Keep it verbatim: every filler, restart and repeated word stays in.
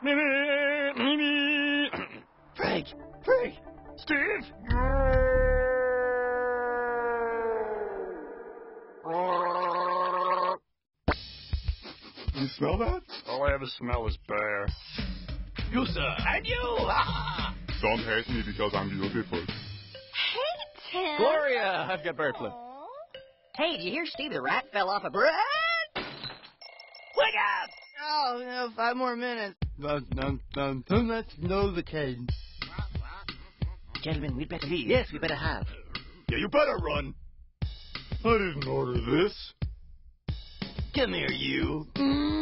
Me, me, me, me. Frank! Frank! Steve! You smell that? All I ever smell is bear. You, sir. And you! Ah! Don't hate me because I'm beautiful. Hey, Tim. Gloria, I've got bird flu. Aw. Hey, did you hear Steve the rat fell off a bridge? Wake up! Oh, no, five more minutes. Dun, dun, dun, dun, let's know the case. Gentlemen, we'd better leave. Yes, we better have. Yeah, you better run. I didn't order this. Come here, you. Mm.